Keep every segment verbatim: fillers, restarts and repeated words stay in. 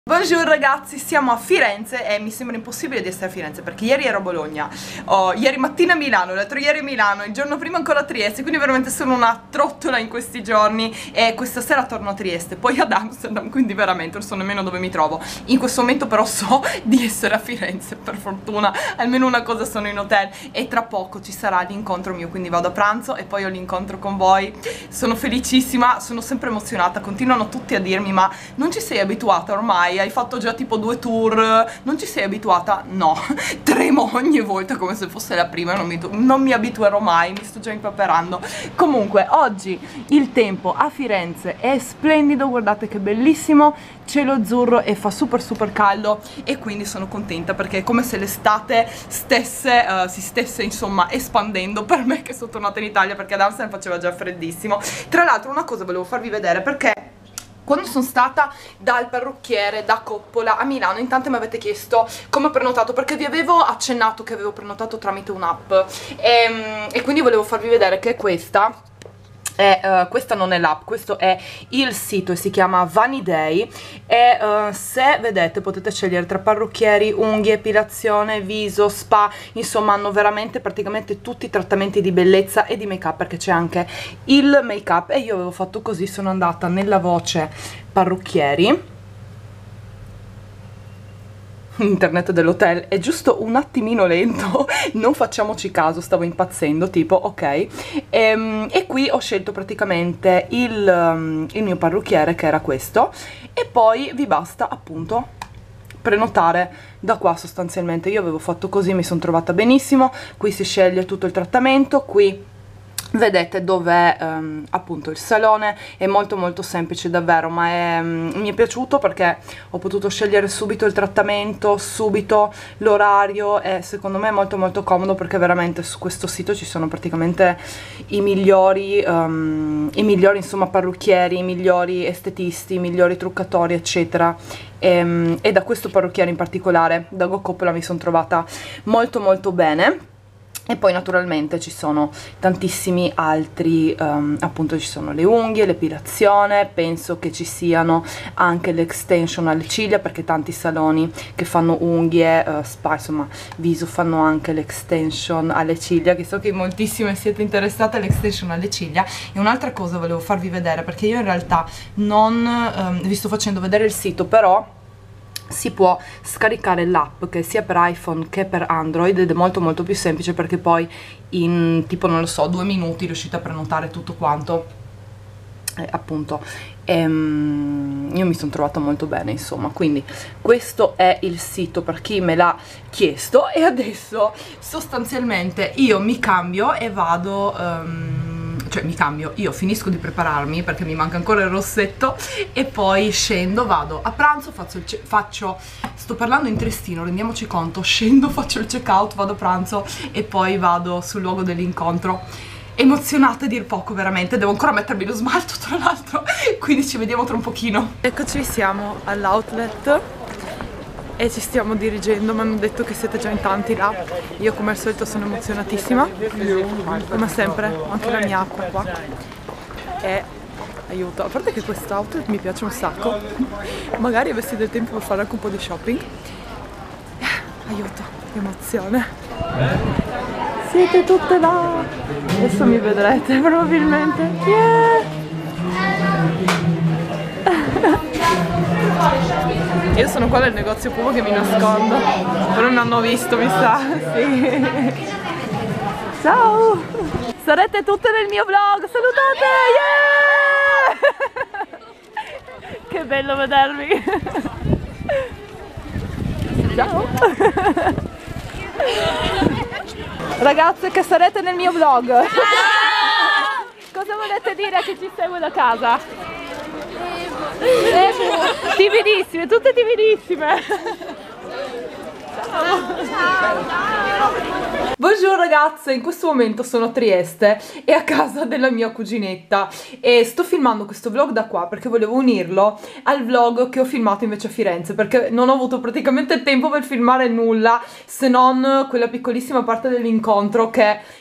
Buongiorno ragazzi, siamo a Firenze e mi sembra impossibile di essere a Firenze perché ieri ero a Bologna, oh, ieri mattina a Milano, l'altro ieri a Milano, il giorno prima ancora a Trieste, quindi veramente sono una trottola in questi giorni e questa sera torno a Trieste, poi ad Amsterdam, quindi veramente non so nemmeno dove mi trovo. In questo momento però so di essere a Firenze, per fortuna, almeno una cosa sono in hotel e tra poco ci sarà l'incontro mio, quindi vado a pranzo e poi ho l'incontro con voi. Sono felicissima, sono sempre emozionata, continuano tutti a dirmi ma non ci sei abituata ormai? Hai fatto già tipo due tour, non ci sei abituata? No, tremo ogni volta come se fosse la prima, non mi, non mi abituerò mai, mi sto già impeperando. Comunque oggi il tempo a Firenze è splendido, guardate che bellissimo, cielo azzurro e fa super super caldo e quindi sono contenta perché è come se l'estate stesse, uh, si stesse insomma espandendo per me che sono tornata in Italia, perché ad Amsterdam faceva già freddissimo. Tra l'altro una cosa volevo farvi vedere, perché quando sono stata dal parrucchiere da Coppola a Milano, in tanti mi avete chiesto come ho prenotato, perché vi avevo accennato che avevo prenotato tramite un'app e, e quindi volevo farvi vedere che questa è, uh, questa non è l'app, questo è il sito e si chiama Vaniday e uh, se vedete potete scegliere tra parrucchieri, unghie, epilazione, viso, spa, insomma hanno veramente praticamente tutti i trattamenti di bellezza e di make up, perché c'è anche il make up e io avevo fatto così, sono andata nella voce parrucchieri. Internet dell'hotel è giusto un attimino lento, non facciamoci caso, stavo impazzendo tipo ok e, e qui ho scelto praticamente il, um, il mio parrucchiere, che era questo, e poi vi basta appunto prenotare da qua sostanzialmente. Io avevo fatto così, mi sono trovata benissimo. Qui si sceglie tutto il trattamento, qui vedete dov'è um, appunto il salone, è molto molto semplice davvero, ma è, um, mi è piaciuto perché ho potuto scegliere subito il trattamento, subito l'orario e secondo me è molto molto comodo, perché veramente su questo sito ci sono praticamente i migliori, um, i migliori insomma parrucchieri, i migliori estetisti, i migliori truccatori eccetera. E, um, e da questo parrucchiere in particolare, da Go Coppola, mi sono trovata molto molto bene. E poi naturalmente ci sono tantissimi altri, um, appunto ci sono le unghie, l'epilazione, penso che ci siano anche le extension alle ciglia, perché tanti saloni che fanno unghie, uh, spa, insomma viso, fanno anche l'extension alle ciglia, che so che moltissime siete interessate all'extension alle ciglia. E un'altra cosa volevo farvi vedere, perché io in realtà non um, vi sto facendo vedere il sito, però si può scaricare l'app che sia per iPhone che per Android ed è molto molto più semplice, perché poi in tipo non lo so due minuti riuscite a prenotare tutto quanto eh, appunto ehm, io mi sono trovata molto bene insomma. Quindi questo è il sito per chi me l'ha chiesto e adesso sostanzialmente io mi cambio e vado um, cioè mi cambio, io finisco di prepararmi perché mi manca ancora il rossetto e poi scendo, vado a pranzo, faccio, il faccio sto parlando in trestino, rendiamoci conto, scendo, faccio il check out, vado a pranzo e poi vado sul luogo dell'incontro. Emozionata a dir poco veramente, devo ancora mettermi lo smalto tra l'altro, quindi ci vediamo tra un pochino. Eccoci, siamo all'outlet e ci stiamo dirigendo, mi hanno detto che siete già in tanti là. Io come al solito sono emozionatissima, come sempre, ho anche la mia acqua qua e aiuto, a parte che quest'outlet mi piace un sacco, magari avessi del tempo per fare anche un po' di shopping. Aiuto, che emozione, siete tutte là, adesso mi vedrete probabilmente. Yeah! Io sono qua nel negozio Pumo che mi nascondo, però non hanno visto, mi sa. Sì. Ciao! Sarete tutte nel mio vlog, salutate! Yeah! Che bello vedervi! Ciao! Ragazze che sarete nel mio vlog! Cosa volete dire a chi ci segue da casa? Eh, timidissime, tutte timidissime. Ciao. Buongiorno ragazze, in questo momento sono a Trieste e a casa della mia cuginetta e sto filmando questo vlog da qua perché volevo unirlo al vlog che ho filmato invece a Firenze, perché non ho avuto praticamente tempo per filmare nulla se non quella piccolissima parte dell'incontro che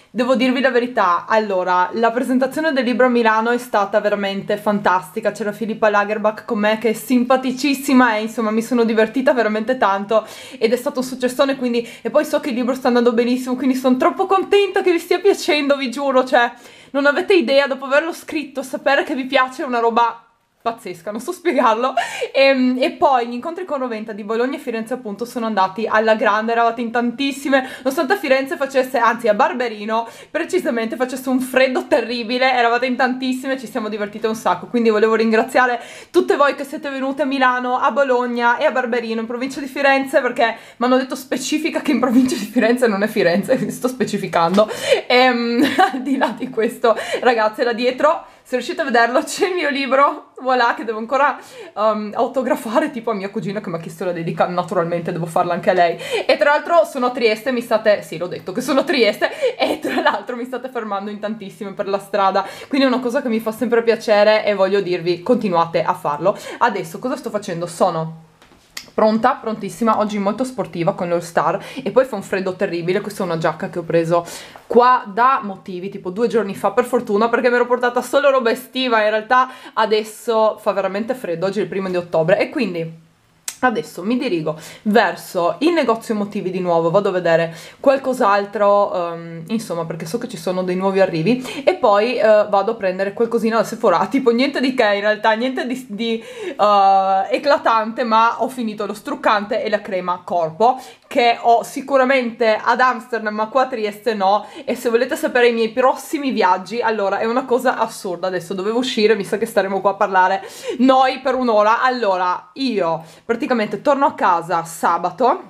Devo dirvi la verità, allora, la presentazione del libro a Milano è stata veramente fantastica, c'era Filippa Lagerbach con me che è simpaticissima e insomma mi sono divertita veramente tanto ed è stato un successone, quindi, e poi so che il libro sta andando benissimo, quindi sono troppo contenta che vi stia piacendo, vi giuro, cioè, non avete idea, dopo averlo scritto, sapere che vi piace è una roba pazzesca, non so spiegarlo. E, e poi gli incontri con Roventa di Bologna e Firenze appunto sono andati alla grande, eravate in tantissime, nonostante a Firenze facesse, anzi a Barberino precisamente facesse un freddo terribile, eravate in tantissime, ci siamo divertite un sacco, quindi volevo ringraziare tutte voi che siete venute a Milano, a Bologna e a Barberino in provincia di Firenze, perché mi hanno detto specifica che in provincia di Firenze non è Firenze, quindi sto specificando. E um, al di là di questo, ragazzi, là dietro, se riuscite a vederlo, c'è il mio libro, voilà, che devo ancora um, autografare, tipo a mia cugina che mi ha chiesto la dedica, naturalmente devo farla anche a lei. E tra l'altro sono a Trieste, mi state, sì l'ho detto che sono a Trieste, e tra l'altro mi state fermando in tantissime per la strada, quindi è una cosa che mi fa sempre piacere e voglio dirvi, continuate a farlo. Adesso cosa sto facendo? Sono pronta, prontissima, oggi molto sportiva con l'All Star e poi fa un freddo terribile. Questa è una giacca che ho preso qua da motivi, tipo due giorni fa per fortuna, perché mi ero portata solo roba estiva, in realtà adesso fa veramente freddo, oggi è il primo di ottobre e quindi adesso mi dirigo verso il negozio motivi di nuovo, vado a vedere qualcos'altro, um, insomma, perché so che ci sono dei nuovi arrivi e poi uh, vado a prendere qualcosina da Sephora, tipo niente di che in realtà, niente di, di uh, eclatante, ma ho finito lo struccante e la crema corpo che ho sicuramente ad Amsterdam, ma qua a Trieste no. E se volete sapere i miei prossimi viaggi, allora è una cosa assurda, adesso dovevo uscire, mi sa che staremo qua a parlare noi per un'ora. Allora io praticamente torno a casa sabato,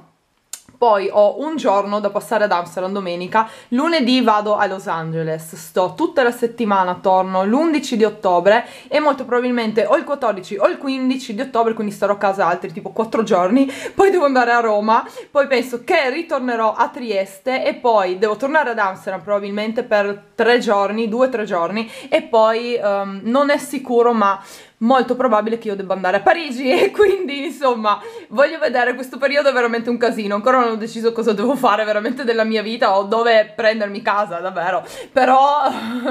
poi ho un giorno da passare ad Amsterdam domenica, lunedì vado a Los Angeles, sto tutta la settimana, torno l'undici di ottobre e molto probabilmente o il quattordici o il quindici di ottobre, quindi starò a casa altri tipo quattro giorni, poi devo andare a Roma, poi penso che ritornerò a Trieste e poi devo tornare ad Amsterdam probabilmente per tre giorni, due o tre giorni e poi um, non è sicuro ma molto probabile che io debba andare a Parigi e quindi insomma voglio vedere, questo periodo è veramente un casino, ancora non ho deciso cosa devo fare veramente della mia vita o dove prendermi casa davvero, però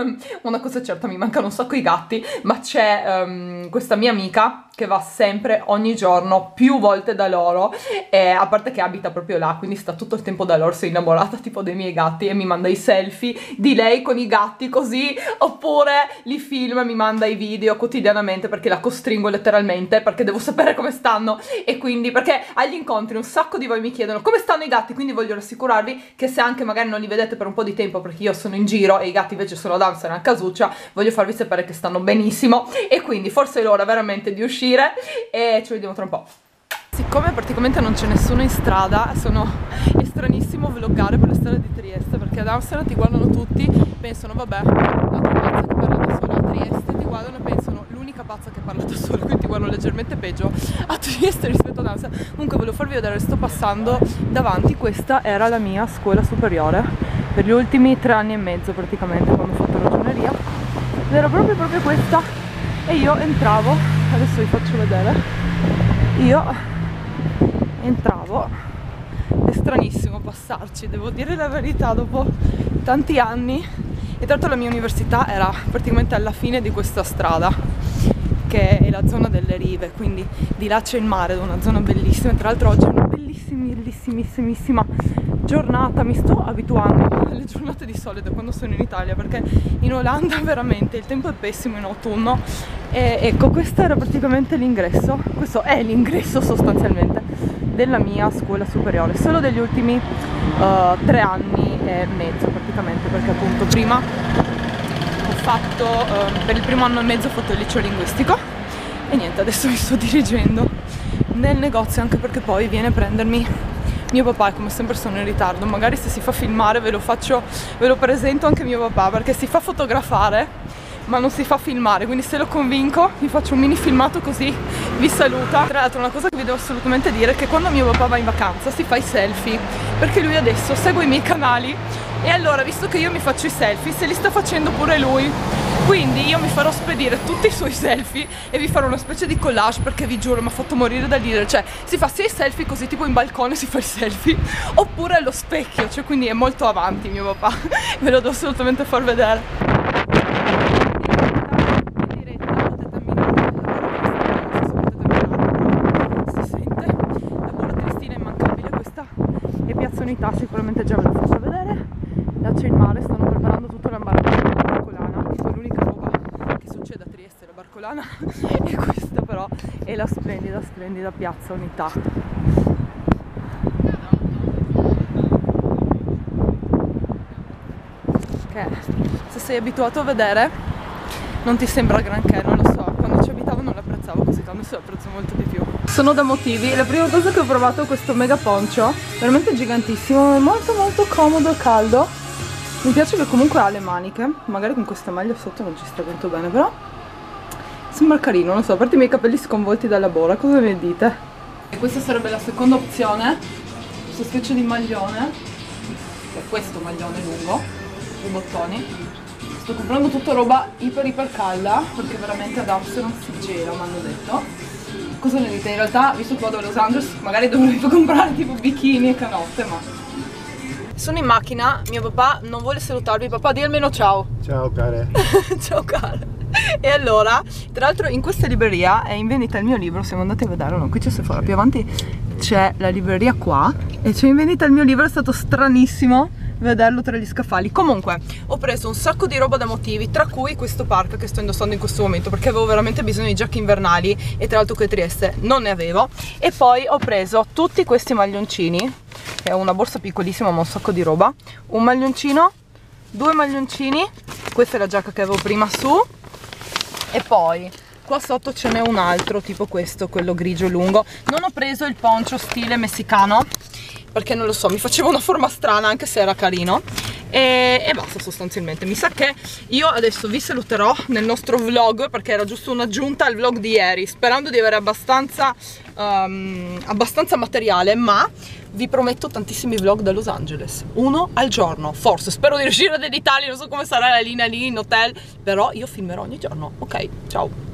una cosa è certa, mi mancano un sacco i gatti, ma c'è um, questa mia amica che va sempre ogni giorno più volte da loro e a parte che abita proprio là, quindi sta tutto il tempo da loro, si è innamorata tipo dei miei gatti e mi manda i selfie di lei con i gatti così, oppure li filma e mi manda i video quotidianamente perché la costringo letteralmente, perché devo sapere come stanno e quindi perché agli incontri un sacco di voi mi chiedono come stanno i gatti, quindi voglio rassicurarvi che se anche magari non li vedete per un po' di tempo perché io sono in giro e i gatti invece sono ad Amsterdam a casuccia, voglio farvi sapere che stanno benissimo e quindi forse è l'ora veramente di uscire e ci vediamo tra un po'. Siccome praticamente non c'è nessuno in strada, sono è stranissimo vloggare per le strade di Trieste perché ad Amsterdam ti guardano tutti, pensano vabbè, l'altra pazza che parla da sola, a Trieste ti guardano e pensano l'unica pazza che parla da sola, quindi ti guardano leggermente peggio a Trieste rispetto ad Amsterdam. Comunque volevo farvi vedere, sto passando davanti, questa era la mia scuola superiore per gli ultimi tre anni e mezzo praticamente quando ho fatto ragioneria ed era proprio proprio questa e io entravo, adesso vi faccio vedere, io entravo, è stranissimo passarci, devo dire la verità, dopo tanti anni. E tra l'altro la mia università era praticamente alla fine di questa strada che è la zona delle rive, quindi di là c'è il mare, è una zona bellissima. Tra l'altro oggi è una bellissimissima giornata, mi sto abituando alle giornate di sole da quando sono in Italia perché in Olanda veramente il tempo è pessimo in autunno. E ecco, questo era praticamente l'ingresso, questo è l'ingresso sostanzialmente della mia scuola superiore, solo degli ultimi uh, tre anni e mezzo praticamente, perché appunto prima ho fatto, uh, per il primo anno e mezzo ho fatto il liceo linguistico e niente, adesso mi sto dirigendo nel negozio anche perché poi viene a prendermi mio papà e come sempre sono in ritardo, magari se si fa filmare ve lo faccio, ve lo presento anche mio papà perché si fa fotografare ma non si fa filmare, quindi se lo convinco vi faccio un mini filmato così vi saluta. Tra l'altro una cosa che vi devo assolutamente dire è che quando mio papà va in vacanza si fa i selfie perché lui adesso segue i miei canali e allora visto che io mi faccio i selfie se li sta facendo pure lui Quindi io mi farò spedire tutti i suoi selfie e vi farò una specie di collage, perché vi giuro mi ha fatto morire da ridere. Cioè si fa sia i selfie così tipo in balcone si fa il selfie, oppure allo specchio, cioè quindi è molto avanti mio papà. Ve lo devo assolutamente far vedere. Sicuramente già ve l'ho fatta vedere. Là c'è il mare, stanno preparando tutta la barcolana, tipo l'unica roba che succede a Trieste, la barcolana. E questa però è la splendida, splendida piazza Unità. Che se sei abituato a vedere non ti sembra granché, non lo so, quando ci abitavo non l'apprezzavo così tanto, adesso l'apprezzo molto di più. Sono da motivi, la prima cosa che ho provato è questo mega poncho, veramente gigantissimo, è molto molto comodo e caldo. Mi piace che comunque ha le maniche, magari con questa maglia sotto non ci sta tanto bene, però sembra carino, non so, a parte i miei capelli sconvolti dalla bolla, cosa ne dite? E questa sarebbe la seconda opzione, questa specie di maglione, che è questo maglione lungo, i bottoni. Sto comprando tutta roba iper iper calda, perché veramente ad Amsterdam si gela, mi hanno detto. Cosa ne dite? In realtà, visto che vado a Los Angeles, magari dovrei comprare tipo bikini e canotte, ma... Sono in macchina, mio papà non vuole salutarvi. Papà, di almeno ciao. Ciao care. Ciao care. E allora, tra l'altro in questa libreria è in vendita il mio libro, siamo andati a vedere, no? Qui c'è Sephora, più avanti c'è la libreria qua e c'è in vendita il mio libro, è stato stranissimo vederlo tra gli scaffali. Comunque ho preso un sacco di roba da motivi, tra cui questo parka che sto indossando in questo momento, perché avevo veramente bisogno di giacche invernali e tra l'altro qui a Trieste non ne avevo. E poi ho preso tutti questi maglioncini, che è una borsa piccolissima ma un sacco di roba, un maglioncino, due maglioncini, questa è la giacca che avevo prima su, e poi qua sotto ce n'è un altro tipo questo, quello grigio lungo. Non ho preso il poncho stile messicano perché non lo so, mi faceva una forma strana anche se era carino, e, e basta sostanzialmente. Mi sa che io adesso vi saluterò nel nostro vlog, perché era giusto un'aggiunta al vlog di ieri, sperando di avere abbastanza um, abbastanza materiale, ma vi prometto tantissimi vlog da Los Angeles, uno al giorno, forse, spero di riuscire ad editarli, non so come sarà la linea lì in hotel, però io filmerò ogni giorno. Ok, ciao.